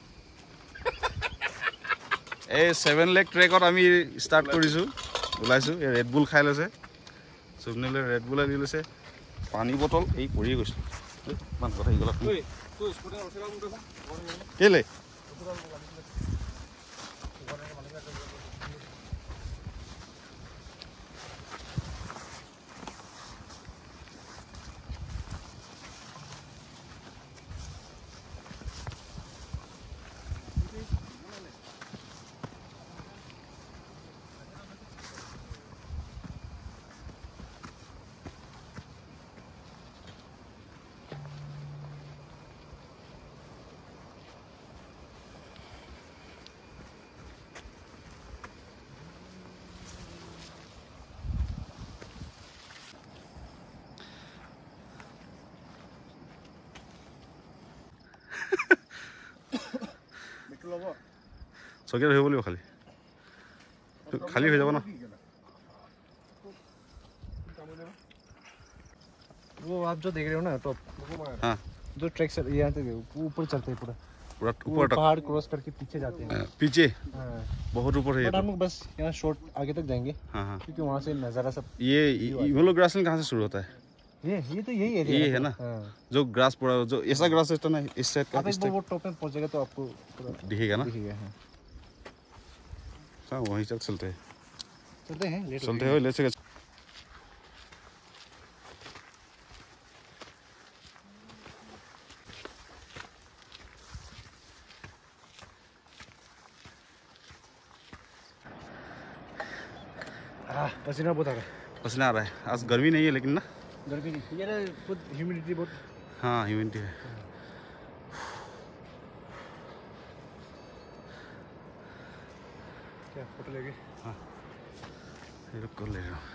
Speaker 1: এই সেভেন লেক ট্ৰেকত আমি ষ্টাৰ্ট কৰিছোঁ ওলাইছোঁ এই ৰেড বুল খাই লৈছে সুবনিলে ৰেড বুল আনি লৈছে পানী বটল এই পৰি গৈছে মান কথা গলা কেলে চকীত হৈ বলিব খালি খালি হৈ যাব না
Speaker 2: वो आप जो देख रहे हो ना टॉप
Speaker 1: हाँ
Speaker 2: जो ट्रैक से यहाँ से ऊपर चलते हैं पूरा
Speaker 1: पूरा
Speaker 2: वो
Speaker 1: ऊपर तक
Speaker 2: पहाड़ क्रॉस करके पीछे जाते हैं।
Speaker 1: पीछे
Speaker 2: हाँ
Speaker 1: बहुत ऊपर है ये
Speaker 2: बट
Speaker 1: तो।
Speaker 2: हम लोग बस यहाँ शॉर्ट आगे तक जाएंगे
Speaker 1: हाँ हाँ
Speaker 2: क्योंकि वहाँ से नज़ारा सब
Speaker 1: ये ये लोग ग्रासलैंड कहाँ से शुरू होता है
Speaker 2: ये ये तो यही एरिया
Speaker 1: ये है ना
Speaker 2: हाँ।
Speaker 1: जो ग्रास पूरा जो ऐसा ग्रास है ना इस साइड का
Speaker 2: आप
Speaker 1: इस
Speaker 2: एक बार
Speaker 1: टाइप
Speaker 2: वो टॉप में पहुँचेगा तो आपको पूरा
Speaker 1: दिखेगा ना
Speaker 2: दिखेगा। हाँ
Speaker 1: हाँ वहीं तक चलते हैं
Speaker 2: चलते हैं लेट
Speaker 1: चलते हैं ले चले
Speaker 2: हाँ पसीना बहुत आ रहा है।
Speaker 1: पसीना आ रहा है आज गर्मी नहीं है लेकिन ना
Speaker 2: गर्मी नहीं ये ना खुद ह्यूमिडिटी बहुत
Speaker 1: हाँ ह्यूमिडिटी है
Speaker 2: क्या फोटो लेके
Speaker 1: हाँ ये रुक कर ले रहा हूँ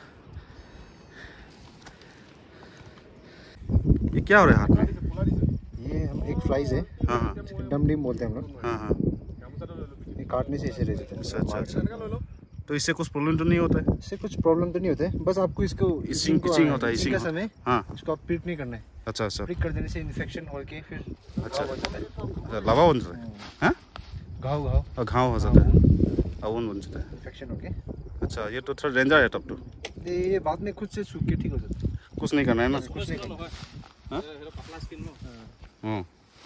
Speaker 1: ये क्या हो रहा है हाथ में
Speaker 2: ये हम एक फ्लाइज है
Speaker 1: हाँ हाँ
Speaker 2: डम डिम बोलते हैं हम लोग।
Speaker 1: हाँ हाँ
Speaker 2: ये काटने से ऐसे रह जाते हैं।
Speaker 1: अच्छा अच्छा अच्छा तो इससे कुछ प्रॉब्लम तो नहीं होता है
Speaker 2: इससे कुछ प्रॉब्लम तो नहीं होते बस आपको इसको
Speaker 1: इचिंग इचिंग होता है
Speaker 2: इचिंग
Speaker 1: इचिंग
Speaker 2: का समय
Speaker 1: हाँ
Speaker 2: इसको आप प्रिक नहीं करना है।
Speaker 1: अच्छा अच्छा
Speaker 2: प्रिक कर देने से इन्फेक्शन हो के फिर
Speaker 1: अच्छा
Speaker 2: घाव बन जाता है।
Speaker 1: अच्छा लावा बन जाता है हाँ
Speaker 2: घाव घाव
Speaker 1: और घाव हो जाता है अवन बन जाता है
Speaker 2: इन्फेक्शन हो के
Speaker 1: अच्छा ये तो थोड़ा डेंजर है तब तो
Speaker 2: ये ये बाद में खुद से सूख के ठीक हो जाता है।
Speaker 1: कुछ नहीं करना है ना
Speaker 2: कुछ नहीं करना।
Speaker 1: हाँ हाँ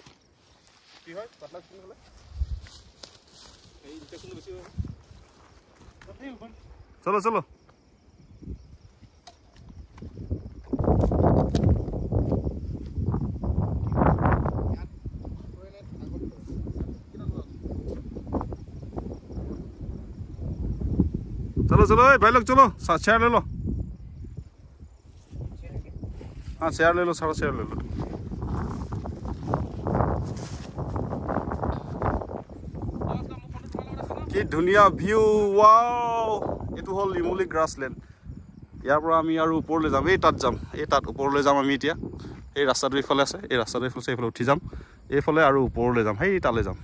Speaker 1: चलो चलो चलो चलो ए भाई लोग चलो शेयर ले लो हाँ शेयर ले लो सारा शेयर ले लो কি ধুনীয়া ভিউ ওয়াও এটো হল ইমুলি গ্ৰাছলেণ্ড ইয়াৰ পৰা আমি আৰু ওপৰলৈ যাম এই তাত যাম এই তাত ওপৰলৈ যাম আমি এতিয়া এই ৰাস্তাটো ইফালে আছে এই ৰাস্তাটো ইফালে আছে এইফালে উঠি যাম এইফালে আৰু ওপৰলৈ যাম সেই তালৈ যাম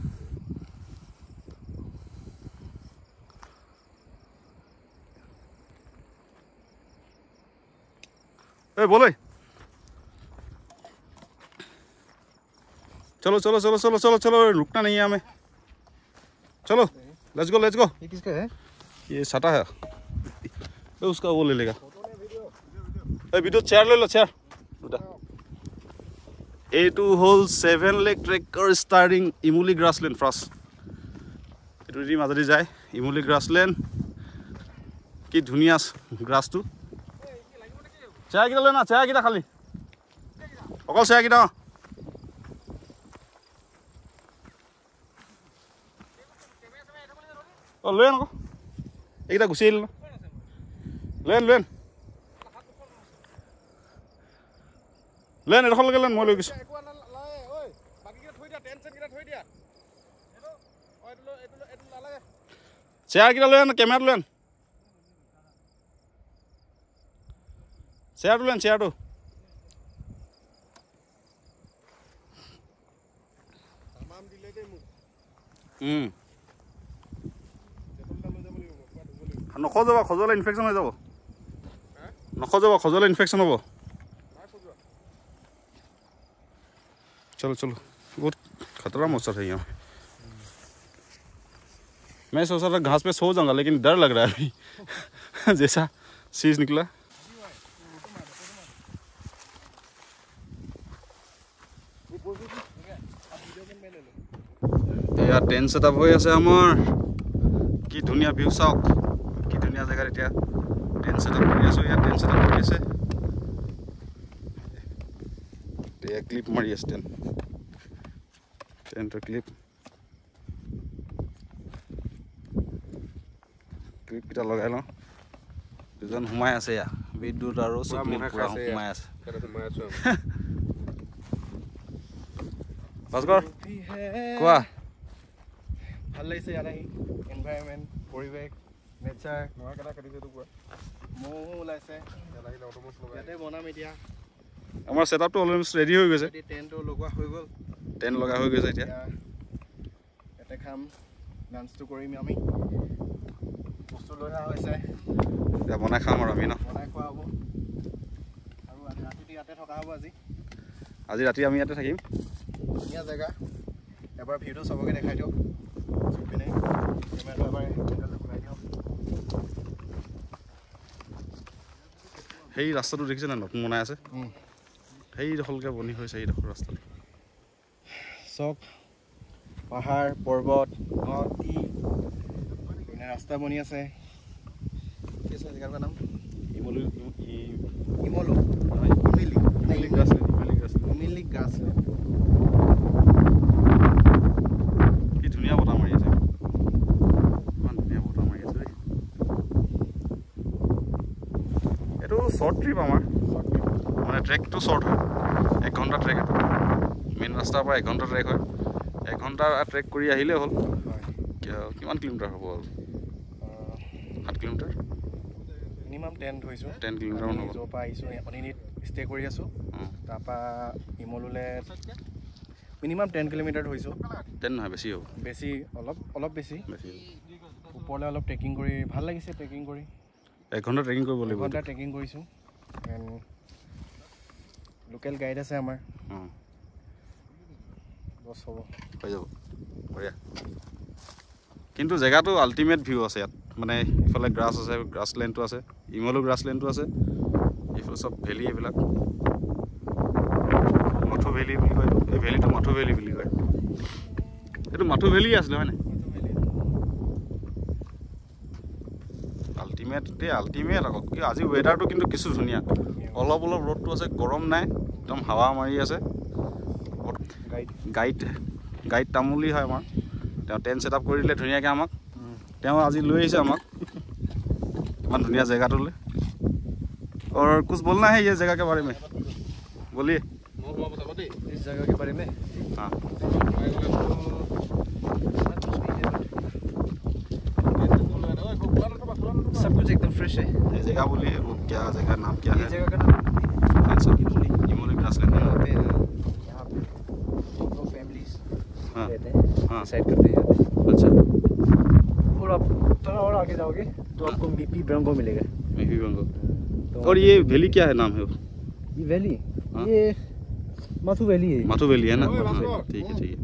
Speaker 1: এই বলে चलो चलो चलो चलो चलो चलो रुकना नहीं है हमें चलो लेट्स गो लेट्स गो
Speaker 2: ये किसका है?
Speaker 1: ये सटा है तो उसका वो ले लेगा ए वीडियो चेयर ले लो चेयर ए टू whole seven lake trekker starting Emuli grassland फार्स्ट एटु रि माजरी जाय इमुली ग्रासलैंड की धुनिया ग्रास टू चाय किटा लेना चाय किटा खाली अकल चाय किटा ओ लेन को एकटा गुसी आइल लेन लेन লেন এডোখৰলৈকে লেন মই লৈ গৈছোঁ চেয়াৰকেইটা লৈ আন কেমেৰাটো লৈ আন চেয়াৰটো লৈ আন চেয়াৰটো নখজবা খজলে ইনফেকশ্যন হৈ যাব নখজবা খজলে ইনফেকশ্যন হ'ব चलो चलो बहुत खतरा मौसम है यहाँ मैं सोच रहा था घास पे सो जाऊंगा लेकिन डर लग रहा है अभी जैसा सीज निकला यार टेंट सेटअप हो আছে আমাৰ কি ধুনীয়া ভিউ চাওক কি ধুনীয়া জায়গা এতিয়া টেন্ট সেটআপ কৰি আছো ইয়াত টেন্ট সেটআপ কৰি আছে তে ক্লিপ মাৰি আছে টেন্ট টেন্টৰ ক্লিপ ক্লিপ কিটা লগাই লওঁ দুজন সোমাই আছে ইয়া বিদ্যুৎ আৰু সুকমিল পুৰা সোমাই আছে ভাস্কৰ কোৱা
Speaker 2: ভাল লাগিছে ইয়াত আহি এনভাইৰনমেণ্ট পৰিৱেশ নেচাৰ নৰা কেটা কাটিছে তো পুৰা মৌ ওলাইছে ইয়াতে বনাম এতিয়া
Speaker 1: আমাৰ সেটআপটো অলমোস্ট ৰেডি হৈ গৈছে
Speaker 2: টেন্টটো লগোৱা হৈ গ'ল
Speaker 1: টেন্ট লগা হৈ গৈছে এতিয়া
Speaker 2: ইয়াতে খাম ডান্সটো কৰিম আমি বস্তু লৈ অহা হৈছে
Speaker 1: এতিয়া বনাই খাম আৰু আমি ন
Speaker 2: বনাই খোৱা হ'ব আৰু ৰাতিটো ইয়াতে থকা হ'ব আজি
Speaker 1: আজি ৰাতি আমি ইয়াতে থাকিম
Speaker 2: ধুনীয়া জেগা এবাৰ ভিডিঅ' চবকে দেখাই দিয়ক পিনে কেমেৰাটো এবাৰ এংগলটো ঘূৰাই দিয়ক
Speaker 1: সেই ৰাস্তাটো দেখিছে না নতুন বনাই আছে সেইডোখৰলৈকে বনি হৈছে এইডোখৰ ৰাস্তাটো
Speaker 2: চক পাহাৰ পৰ্বত নদী এনে ৰাস্তা বনি আছে কি আছে জেগাৰ নাম
Speaker 1: Imlu
Speaker 2: Imlu Imili
Speaker 1: Imli grassland Imli grassland
Speaker 2: Imili grassland
Speaker 1: কি ধুনীয়া বতাহ মাৰি আছে ইমান ধুনীয়া বতাহ মাৰি আছে দেই এইটো শ্বৰ্ট ট্ৰিপ আমাৰ মানে ট্ৰেকটো শ্বৰ্ট হয় এক ঘণ্টা ট্ৰেক এইটো মেইন ৰাস্তাৰ পৰা এক ঘণ্টা ট্ৰেক হয় এক ঘণ্টা ট্ৰেক কৰি আহিলেই হ'ল কিমান কিলোমিটাৰ হ'ব আৰু সাত কিলোমিটাৰ
Speaker 2: মিনিমাম টেন ধৰিছোঁ
Speaker 1: টেন কিলোমিটাৰমান হ'ব
Speaker 2: য'ৰ পৰা আহিছোঁ অনিনিত ষ্টে কৰি আছোঁ তাৰপৰা ইমলুলৈ মিনিমাম টেন কিলোমিটাৰ ধৰিছোঁ
Speaker 1: টেন নহয় বেছি হ'ব
Speaker 2: বেছি অলপ অলপ বেছি
Speaker 1: বেছি
Speaker 2: ওপৰলৈ অলপ ট্ৰেকিং কৰি ভাল লাগিছে ট্ৰেকিং কৰি
Speaker 1: এক ঘণ্টা ট্ৰেকিং কৰিব লাগিব
Speaker 2: ঘণ্টা ট্ৰেকিং কৰিছোঁ এণ্ড লোকেল গাইড আছে আমাৰ বছ হ'ব
Speaker 1: হৈ যাব বঢ়িয়া কিন্তু জেগাটো আল্টিমেট ভিউ আছে ইয়াত মানে ইফালে গ্ৰাছ আছে গ্ৰাছলেণ্ডটো আছে ইমলু গ্ৰাছলেণ্ডটো আছে এইফালে চব ভেলি এইবিলাক মাথু ভেলি বুলি কয় এই ভেলিটো মাথু ভেলি বুলি কয় এইটো মাথু ভেলি আছিলে হয় নাই আল্টিমেট দেই আল্টিমেট আকৌ কি আজি ৱেডাৰটো কিন্তু কিছু ধুনীয়া অলপ অলপ ৰ'দটো আছে গৰম নাই একদম হাৱা মাৰি আছে গাইড গাইড তামুলী হয় আমাৰ তেওঁ টেণ্ট ছেটআপ কৰি দিলে ধুনীয়াকৈ আমাক তেওঁ আজি লৈ আহিছে আমাক ইমান ধুনীয়া জেগাটোলৈ और कुछ बोलना है ये जगह के बारे में बोलिए
Speaker 2: इस जगह के बारे में
Speaker 1: हाँ
Speaker 2: सब कुछ एकदम फ्रेश है
Speaker 1: ये जगह बोलिए वो क्या जगह नाम क्या
Speaker 2: ये
Speaker 1: है
Speaker 2: जगह का नाम
Speaker 1: कौन सा इमोली ग्रासलैंड
Speaker 2: यहाँ पे यहाँ पे दो फैमिलीज
Speaker 1: हाँ
Speaker 2: रहते हैं
Speaker 1: हाँ
Speaker 2: डिसाइड करते हैं
Speaker 1: अच्छा
Speaker 2: और आप थोड़ा और आगे जाओगे तो आपको मीपी ब्रंगो मिलेगा
Speaker 1: मेहवी बंगो और ये वैली क्या है नाम है वो
Speaker 2: ये वैली
Speaker 1: हाँ?
Speaker 2: ये माथु वैली है
Speaker 1: माथु वैली है ना माथु वैली ठीक है ठीक है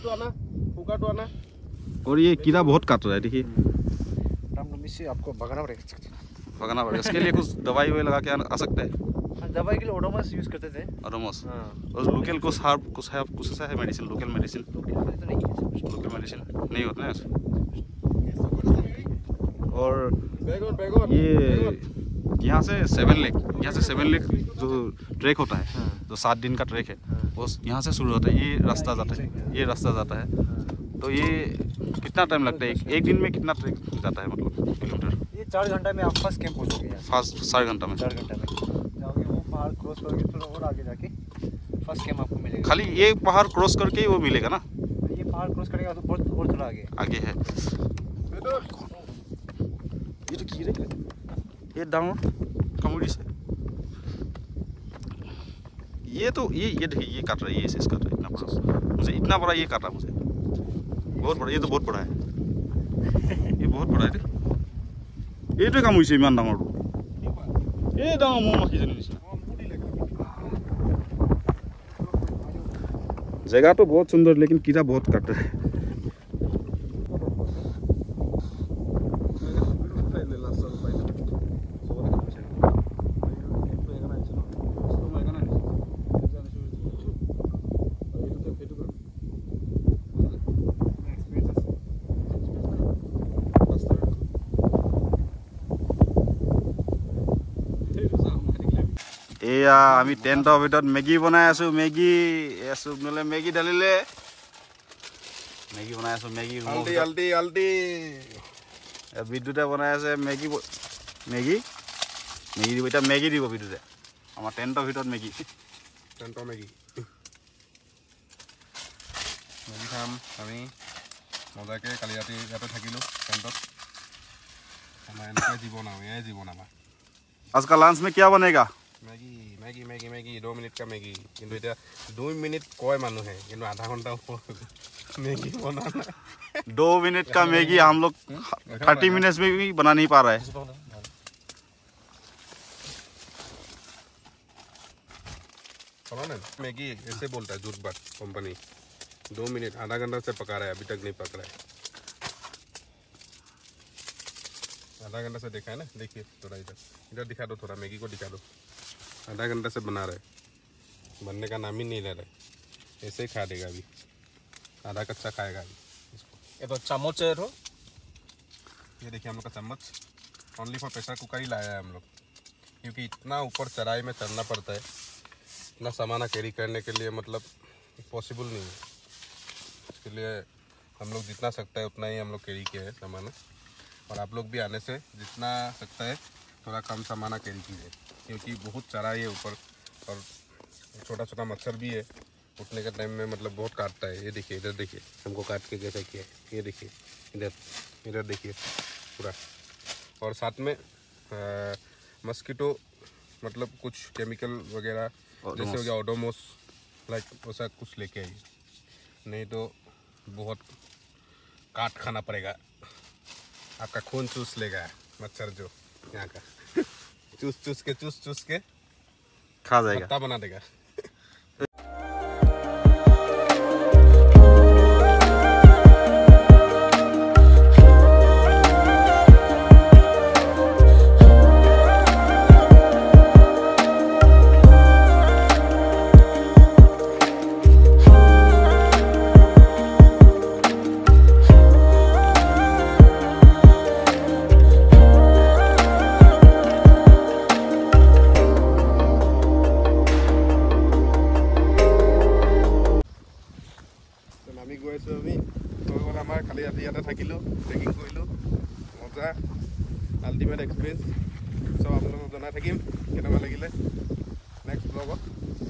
Speaker 1: और ये कीड़ा बहुत काट रहा है देखिए
Speaker 2: रामनवमी से आपको भगाना पड़ेगा
Speaker 1: भगाना पड़ेगा इसके लिए कुछ दवाई ववाई लगा के आ सकते हैं
Speaker 2: दवाई के लिए ओडोमस यूज करते थे
Speaker 1: अरोमस
Speaker 2: हाँ
Speaker 1: और लोकल कुछ हार्ब कुछ है कुछ ऐसा है मेडिसिन लोकल मेडिसिन
Speaker 2: तो नहीं है
Speaker 1: लोकल मेडिसिन नहीं होता है और ये यहाँ से सेवन लेक यहाँ से सेवन लेक जो ट्रैक होता है जो सात दिन का ट्रैक है वो यहाँ से शुरू होता है ये रास्ता जाता है ये रास्ता जाता है तो ये कितना टाइम लगता है एक दिन में कितना ट्रैक जाता है मतलब किलोमीटर
Speaker 2: ये चार घंटा में आप फर्स्ट कैंप पहुँचोगे यहाँ
Speaker 1: फास्ट चार घंटा में
Speaker 2: चार घंटा में जाओगे वो पहाड़ क्रॉस करोगे थोड़ा और आगे जाके फर्स्ट कैंप आपको मिलेगा।
Speaker 1: खाली ये पहाड़ क्रॉस करके ही वो मिलेगा ना?
Speaker 2: ये पहाड़ क्रॉस करेगा तो बहुत और थोड़ा आगे
Speaker 1: आगे है। ये तो की रे ये डाउन कमोडी से ये तो ये ये देखिए ये काट रहा है, ये इसे काट रहा है इतना बड़ा, मुझे इतना बड़ा ये काट रहा मुझे, बहुत बड़ा, ये तो बहुत बड़ा है, ये बहुत बड़ा है रे, ये तो काम हुई इमान डाঙৰ ये डाঙৰ মৌ মাখি যেন নিচিনা। जगह तो बहुत सुंदर लेकिन कीड़ा बहुत काट रहा है। এয়া আমি টেন্টৰ ভিতৰত মেগী বনাই আছো, মেগী আছো নলে মেগী ঢালিলে, মেগী বনাই আছো, মেগী আলটি আলটি আলটি বিদ্যুতে বনাই আছে মেগী, মেগী মেগী দিব, এতিয়া মেগী দিব বিদ্যুতে আমাৰ টেন্টৰ ভিতৰত মেগী,
Speaker 3: টেন্টৰ মেগী মেগী খাম আমি মজাকে। কালি ৰাতি ইয়াতে থাকিলোঁ টেন্টত, আমাৰ এনেকৈ জীৱন আৰু এয়াই জীৱন আমাৰ।
Speaker 1: आज का लंच में क्या बनेगा?
Speaker 3: मैगी मैगी मैगी मैगी दो मिनट का मैगी, किंतु इतना दो मिनट कोई मानू है किंतु आधा घंटा मैगी बनाना
Speaker 1: दो मिनट का मैगी हम लोग थर्टी मिनट्स में भी बना नहीं पा रहा है।
Speaker 3: मैगी ऐसे बोलता है झूठ बात कंपनी, दो मिनट आधा घंटा से पका रहा है, अभी तक नहीं पक रहा है। आधा घंटा से देखा है ना, देखिए थोड़ा इधर इधर दिखा दो, थोड़ा मैगी को दिखा दो। आधा घंटा से बना रहे, बनने का नाम ही नहीं ले रहे, ऐसे ही खा देगा अभी, आधा कच्चा खाएगा अभी इसको।
Speaker 2: ये तो चम्मच है, तो
Speaker 3: ये देखिए हम लोग का चम्मच ओनली फॉर प्रेशर कुकर ही लाया है हम लोग, क्योंकि इतना ऊपर चढ़ाई में चढ़ना पड़ता है, इतना सामान कैरी करने के लिए मतलब पॉसिबल नहीं है। इसके लिए हम लोग जितना सकता है उतना ही हम लोग कैरी किया है सामान, और आप लोग भी आने से जितना सकता है थोड़ा कम सामान कैरी कीजिए, क्योंकि बहुत चढ़ाई है ऊपर और छोटा छोटा मच्छर भी है, उठने के टाइम में मतलब बहुत काटता है। ये देखिए इधर देखिए हमको काट के कैसा किया है, ये देखिए इधर इधर देखिए पूरा, और साथ में मस्कीटो मतलब कुछ केमिकल वगैरह जैसे हो गया ओडोमोस लाइक वैसा कुछ लेके आइए, नहीं तो बहुत काट खाना पड़ेगा, आपका खून चूस लेगा मच्छर जो यहाँ का चूस चूस के चूस चूस के
Speaker 1: खा जाएगा,
Speaker 3: पत्ता बना देगा। আমি গৈ আছোঁ, আমি গৈ গ'লে আমাৰ খালি ৰাতি ইয়াতে থাকিলোঁ, ট্ৰেকিং কৰিলোঁ, মজা আল্টিমেট এক্সপিৰিয়েঞ্চ চব আপোনালোকক জনাই থাকিম কেনেকুৱা লাগিলে নেক্সট ব্লগত।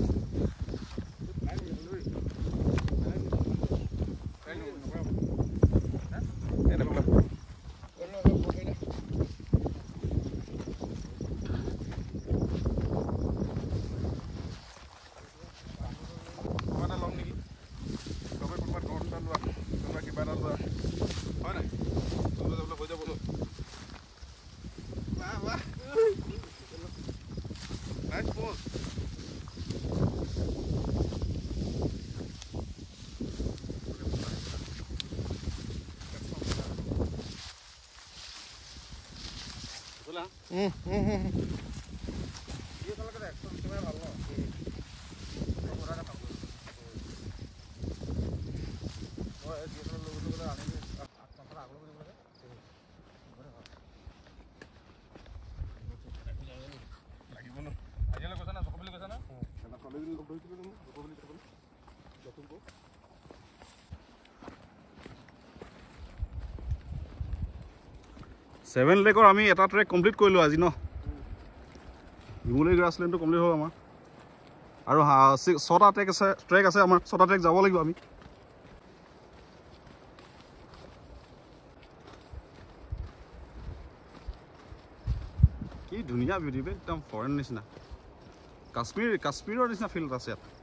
Speaker 1: সেভেন লেকৰ আমি এটা ট্ৰেক কমপ্লিট কৰিলোঁ আজি ন, হিমুলি গ্ৰাছলেণ্ডটো কমপ্লিট হ'ল আমাৰ। আৰু ছটা ট্ৰেক আছে ট্ৰেক আছে আমাৰ ছটা ট্ৰেক যাব লাগিব আমি কি ধুনীয়া ভিউ দিবে একদম ফৰেন নিচিনা কাশ্মীৰ কাশ্মীৰৰ নিচিনা ফিল্ড আছে ইয়াত